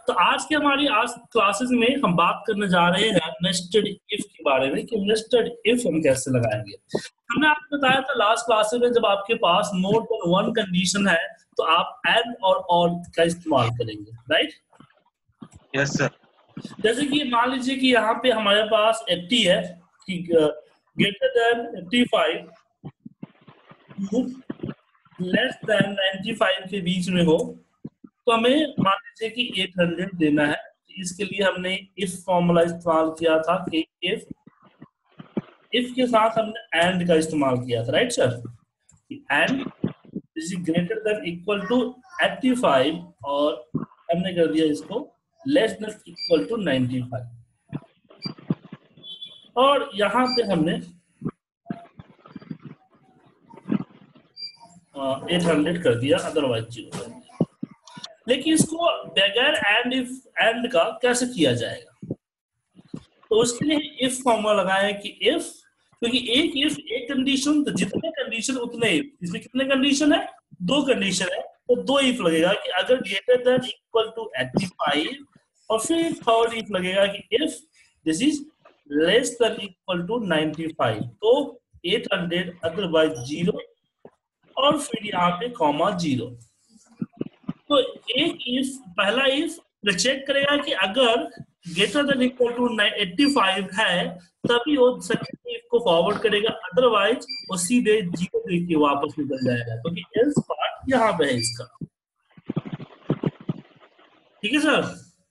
तो आज की हमारी आज क्लासेस में हम बात करने जा रहे हैं नेस्टेड इफ के बारे में कि नेस्टेड इफ हम कैसे लगाएंगे। हमने आपको बताया था लास्ट क्लासेस में जब आपके पास मोर देन वन कंडीशन है तो आप एंड और का इस्तेमाल करेंगे, राइट? Yes sir. जैसे कि मान लीजिए कि यहाँ पे हमारे पास 80 है कि ग्रेटर देन 85 लेस देन 95 के बीच में हो तो हमें मान लीजिए कि 800 देना है। इसके लिए हमने इफ फॉर्मूला इस्तेमाल किया था कि इफ के साथ हमने एंड का इस्तेमाल किया था, right sir? And is greater than equal to 85 और हमने कर दिया इसको लेस देन इक्वल टू 95 और यहाँ पे हमने 800 कर दिया, अदरवाइज 0 कर दिया। लेकिन इसको बगैर एंड का कैसे किया जाएगा? तो उसके लिए इफ फॉर्मूला लगाए कि इफ, क्योंकि एक इफ एक कंडीशन, तो जितने कंडीशन उतने इफ। इसमें कितने कंडीशन है? 2 कंडीशन है, तो 2 इफ लगेगा कि अगर ग्रेटर देन इक्वल टू 85 और फिर थर्ड इफ लगेगा कि if this is less than equal to 95 तो 800 अदरवाइज 0 और फिर यहाँ पे कॉमा 0। तो एक इफ, पहला इफ चेक करेगा कि अगर ग्रेटर देन इक्वल टू 85 है तभी वो सेकंड इफ को फॉरवर्ड करेगा, अदरवाइज वो सीधे 0 देके वापस निकल जाएगा क्योंकि एल्स पार्ट यहाँ पे है इसका। ठीक है सर?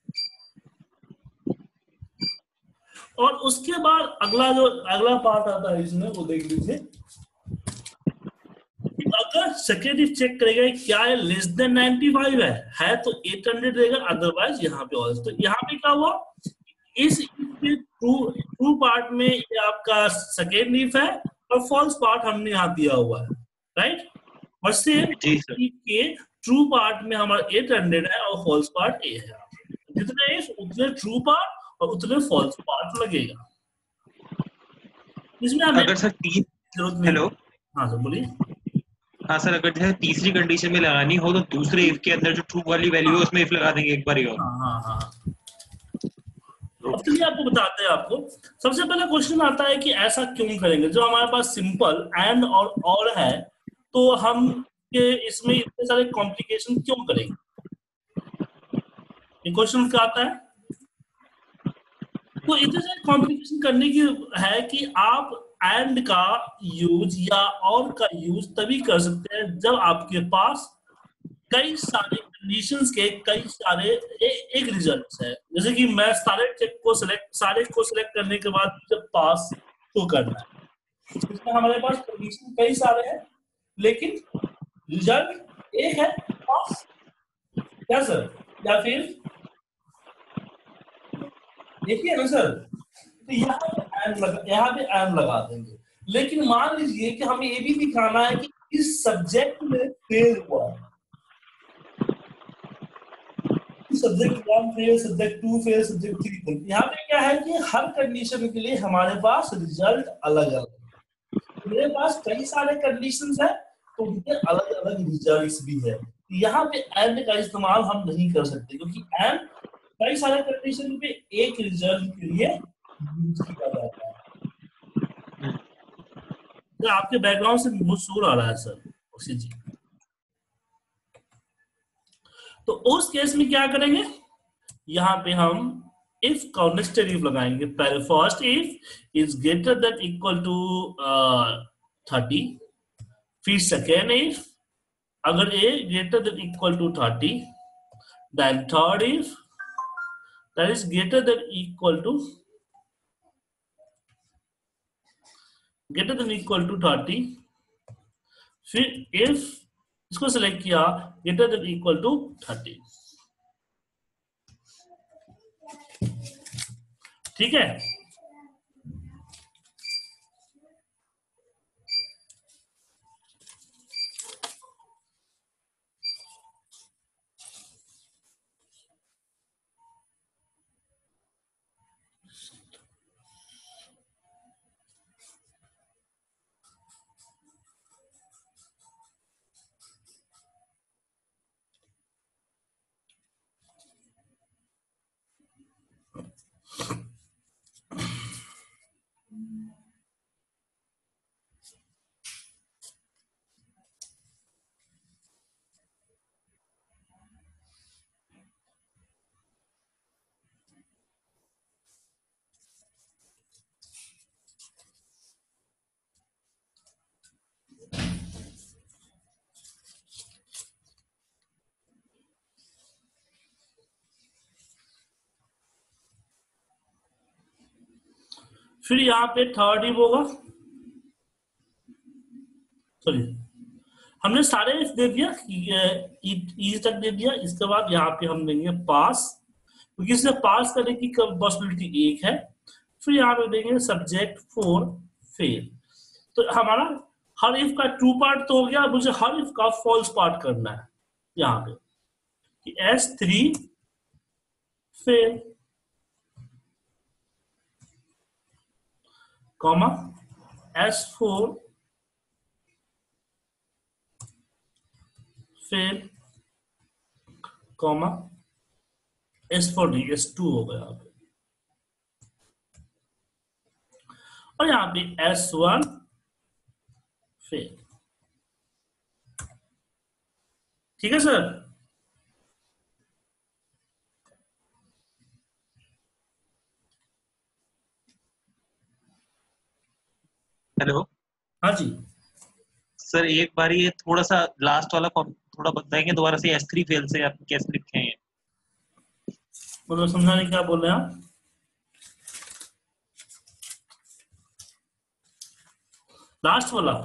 और उसके बाद अगला पार्ट आता है इसमें, वो देख लीजिए। अगर सेकेंड इफ चेक करेगा क्या है, लेस देन 95 है तो 800 देगा, अदरवाइज यहाँ पे और। तो यहाँ पे क्या हुआ, इस ट्रू पार्ट में ये आपका सेकेंड इफ है और फॉल्स पार्ट हमने यहाँ दिया हुआ है, राइट? और सेम के ट्रू पार्ट में हमारा 800 है और फॉल्स पार्ट ए है। जितने इफ उतने ट्रू पार्ट और उतने फॉल्स पार्ट लगेगा। इसमें हमें अगर सर जरूरत नहीं। हेलो, हाँ सर बोलिए। हाँ सर, अगर जैसे तीसरी कंडीशन में लगानी हो तो दूसरे इफ के अंदर जो ट्रू वाली वैल्यू है उसमें इफ लगा देंगे एक बार ही। और हाँ। अब चलिए आपको बताते हैं। आपको सबसे पहले क्वेश्चन आता है कि ऐसा क्यों करेंगे? जो हमारे पास सिंपल एंड और है तो हम के इसमें इतने सारे कॉम्प्लिकेशन क्यों करेंगे? ये क्वेश्चन क्या आता है? तो इतने सारे कॉम्प्लिकेशन करने की है कि आप एंड का यूज या और का यूज तभी कर सकते हैं जब आपके पास कई सारे कंडीशंस के कई सारे एक रिजल्ट्स है। जैसे कि मैं सारे को सिलेक्ट करने के बाद जब पास तो करना है, इसमें हमारे पास कंडीशन कई सारे हैं लेकिन रिजल्ट एक है, पास। क्या सर? या फिर देखिए ना सर, तो यहाँ पे एंड लगा देंगे। लेकिन मान लीजिए कि हमें ये भी दिखाना है कि इस सब्जेक्ट में फेल हुआ है, subject 1 fail, subject 2 fail, subject 3 fail. यहाँ पे क्या है कि हर कंडीशन के लिए हमारे पास रिजल्ट अलग अलग है। मेरे पास कई सारे कंडीशंस है तो उनके अलग अलग रिजल्ट्स भी है। यहाँ पे एंड का इस्तेमाल हम नहीं कर सकते क्योंकि एंड कई सारे कंडीशन पे एक रिजल्ट के लिए यूज किया जाता है। तो आपके बैकग्राउंड से बहुत शोर आ रहा है सर, उसी जी। तो उस केस में क्या करेंगे? यहाँ पे हम इफ का नेस्टेड इफ लगाएंगे। पहले first if is greater than equal to 30, फिर सेकेंड इफ अगर A greater than equal to 30, then third if that is greater than equal to 30, फिर इफ इसको सिलेक्ट किया ग्रेटर देन इक्वल टू 30। ठीक है? फिर यहाँ पे थर्ड इफ होगा, सॉरी हमने सारे इफ दे दिया, ई तक दे दिया। इसके बाद यहाँ पे हम देंगे पास, क्योंकि इससे पास करने की पॉसिबिलिटी एक है। फिर यहाँ पे देंगे सब्जेक्ट फॉर फेल। तो हमारा हर इफ का ट्रू पार्ट तो हो गया, मुझे हर इफ का फॉल्स पार्ट करना है यहाँ पे कि S3 fail, comma S4 fail, comma S4 S2 हो गया यहाँ पे, और यहाँ पे S1 फेल। ठीक है सर? हेलो हाँ जी सर, एक बार ये थोड़ा सा लास्ट वाला थोड़ा बताएंगे दोबारा से, S3 फेल से आप कैसे लिखे हैं? मतलब समझा नहीं क्या बोल रहे हैं आप? लास्ट वाला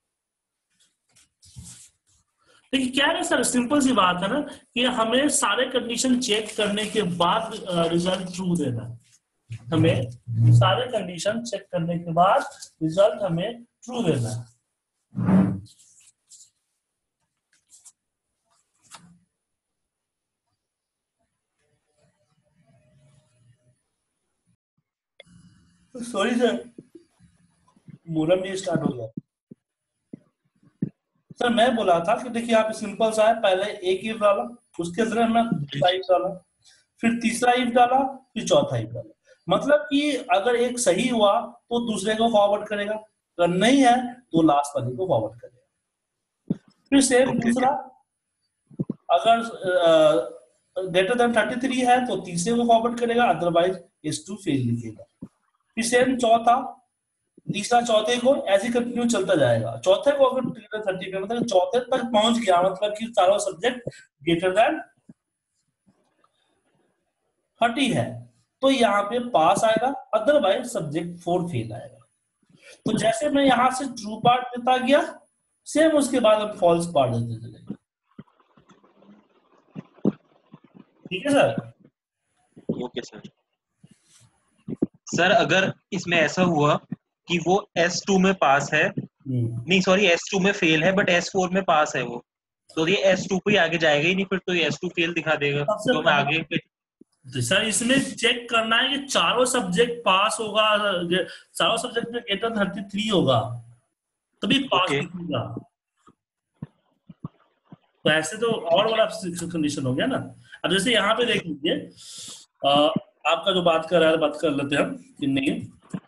देखिए क्या है सर, सिंपल सी बात है ना कि हमें सारे कंडीशन चेक करने के बाद रिजल्ट ट्रू देना है। हमें सारे कंडीशन चेक करने के बाद रिजल्ट हमें ट्रू देना है। सॉरी सर, मुरम भी स्टार्ट हो गया। सर मैं बोला था कि देखिए आप सिंपल सा है, पहले एक इफ डाला, उसके अंदर हमने दूसरा इफ डाला, फिर तीसरा इफ डाला, फिर चौथा इफ डाला। मतलब कि अगर एक सही हुआ तो दूसरे को फॉरवर्ड करेगा, अगर नहीं है तो लास्ट वाले को फॉरवर्ड करेगा। फिर सेम दूसरा, अगर ग्रेटर देन 33 है तो तीसरे को फॉरवर्ड करेगा, अदरवाइज S2 फेल लिखेगा। फिर सेम चौथा, तीसरा चौथे को ऐसे कंटिन्यू चलता जाएगा। चौथे को अगर ग्रेटर 30 पे मतलब चौथे तक पहुंच गया, मतलब कि चारों सब्जेक्ट ग्रेटर देन 30 है तो यहाँ पे पास आएगा, अदरवाइज सब्जेक्ट 4 फेल आएगा। तो जैसे मैं यहाँ से ट्रू पार्ट देता गया, सेम उसके बाद हम फॉल्स पार्ट देते चलेंगे। ठीक है सर? Okay sir. सर अगर इसमें ऐसा हुआ कि वो S2 में पास है, नहीं सॉरी S2 में फेल है बट S4 में पास है वो, तो ये S2 पे आगे जाएगा ही नहीं, फिर तो ये S2 फेल दिखा देगा, तो मैं आगे तो सर इसमें चेक करना है कि चारों सब्जेक्ट पास होगा, चारों सब्जेक्ट में ग्रेटर 33 होगा तभी पास दिखेगा। तो ऐसे तो और बड़ा कंडीशन हो गया ना। अब जैसे यहाँ पे देख लीजिए, आपका जो बात कर रहा है बात कर लेते हैं हम कि नहीं।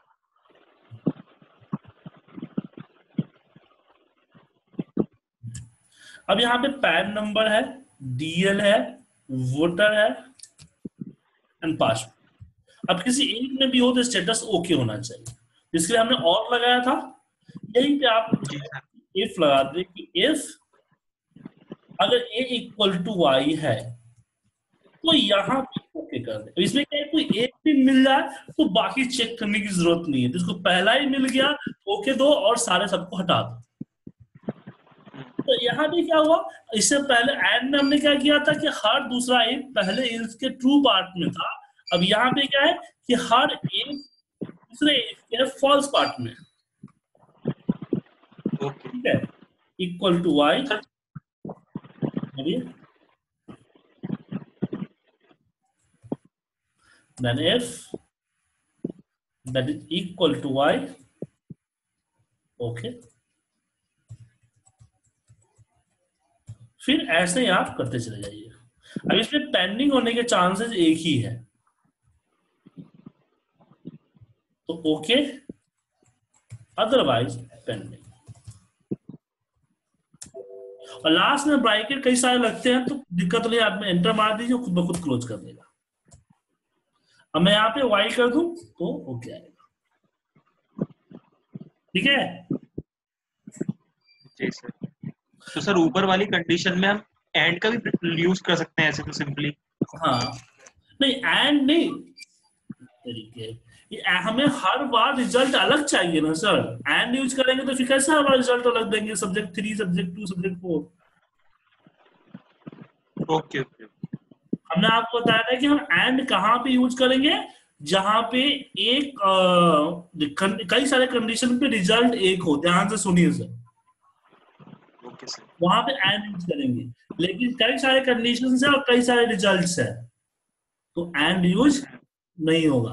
अब यहाँ पे पैन नंबर है, DL है, वोटर है एंड पासपोर्ट। अब किसी एक में भी हो तो स्टेटस ओके होना चाहिए, इसके लिए हमने और लगाया था। यहीं पे आप इफ लगा दे कि इफ अगर A इक्वल टू Y है तो यहाँ पे ओके कर दे। इसमें क्या है, कोई एक भी मिल जाए तो बाकी चेक करने की जरूरत नहीं है, जिसको पहला ही मिल गया ओके दो और सारे सबको हटा दो। तो यहाँ पे क्या हुआ, इससे पहले एंड में हमने क्या किया था कि हर दूसरा इफ पहले इफ के ट्रू पार्ट में था। अब यहाँ पे क्या है कि हर इफ दूसरे इफ के फॉल्स पार्ट में। ठीक है, equal to Y, then if that is equal to Y, okay. फिर ऐसे ही आप करते चले जाइए। अब इसमें पेंडिंग होने के चांसेस एक ही है, तो ओके अदरवाइज पेंडिंग। और लास्ट में ब्रैकेट कई सारे लगते हैं तो दिक्कत नहीं, आप एंटर मार दीजिए, खुद ब खुद क्लोज कर देगा। अब मैं यहाँ पे Y कर दूं तो ओके आएगा। ठीक है जी सर। तो सर ऊपर वाली कंडीशन में हम एंड का भी यूज कर सकते हैं ऐसे तो सिंपली? हाँ नहीं एंड नहीं तरीके, हमें हर बार रिजल्ट अलग चाहिए ना सर, एंड यूज करेंगे तो फिर कैसे हर बार रिजल्ट अलग देंगे, subject 3 subject 2 subject 4। Okay okay. हमने आपको बताया था कि हम एंड कहाँ पे यूज करेंगे, जहां पे एक कई सारे कंडीशन पे रिजल्ट एक हो, ध्यान से सुनिए सर, ओके सर। वहां पे एंड यूज करेंगे। लेकिन कई सारे कंडीशन है और कई सारे रिजल्ट्स है, तो एंड यूज नहीं होगा,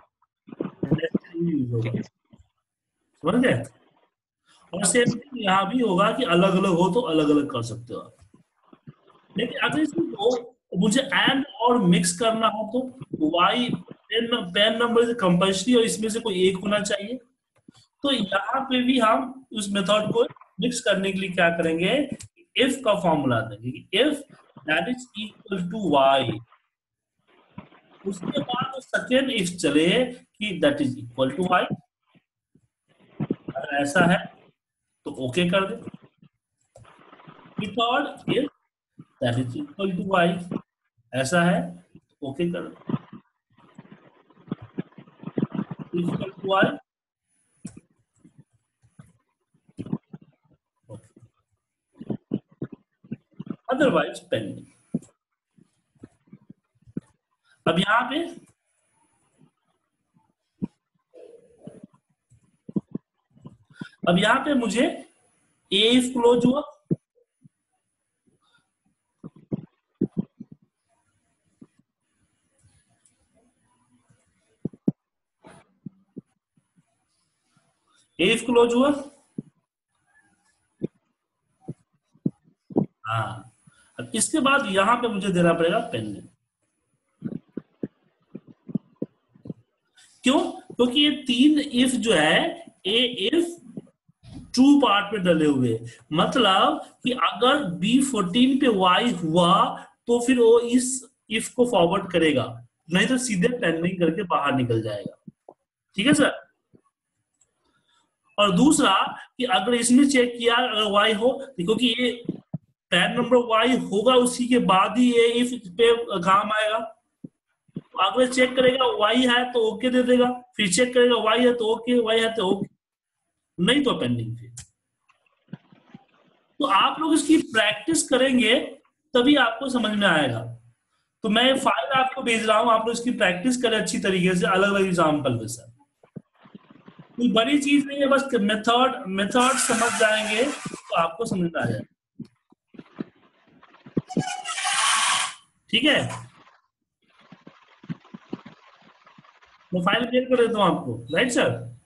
यूज होगा, समझ गए। और सेम यहाँ भी होगा कि अलग अलग हो तो अलग अलग कर सकते हो आप। लेकिन अगर इसमें मुझे एंड और मिक्स करना हो तो वाई पेन नंबर कंपल्सरी और इसमें से कोई एक होना चाहिए। तो यहाँ पे भी हम उस मेथड को मिक्स करने के लिए क्या करेंगे, इफ का फॉर्मूला देंगे, if that is equal to Y, उसके बाद सेकेंड इफ चले कि that is equal to Y. अगर ऐसा है तो ओके कर दे। Third if that is equal to Y, ऐसा है तो ओके कर दे। Equal to Y, otherwise pending. अब यहां पे मुझे इफ क्लोज हुआ, इफ क्लोज हुआ, हाँ। अब इसके बाद यहां पे मुझे देना पड़ेगा पेंडिंग। क्यों? क्योंकि ये तीन इफ जो है, ए इफ ट्रू पार्ट में डले हुए, मतलब कि अगर B14 पे वाई हुआ तो फिर वो इस इफ को फॉरवर्ड करेगा, नहीं तो सीधे पेंडिंग करके बाहर निकल जाएगा। ठीक है सर। और दूसरा कि अगर इसमें चेक किया अगर वाई हो, क्योंकि ये पैन नंबर वाई होगा उसी के बाद ही ये इफ पे काम आएगा। तो अगर चेक करेगा वाई है तो ओके दे देगा, फिर चेक करेगा वाई है तो ओके, वाई है तो ओके, नहीं तो पेंडिंग। फिर तो आप लोग इसकी प्रैक्टिस करेंगे तभी आपको समझ में आएगा। तो मैं फाइल आपको भेज रहा हूं, आप लोग इसकी प्रैक्टिस करें अच्छी तरीके से, अलग अलग एग्जाम्पल के साथ। कोई बड़ी चीज नहीं है, बस मेथड समझ जाएंगे तो आपको समझ में आ जाएगा। ठीक है, मैं फाइल क्लियर कर देता हूं आपको, राइट सर।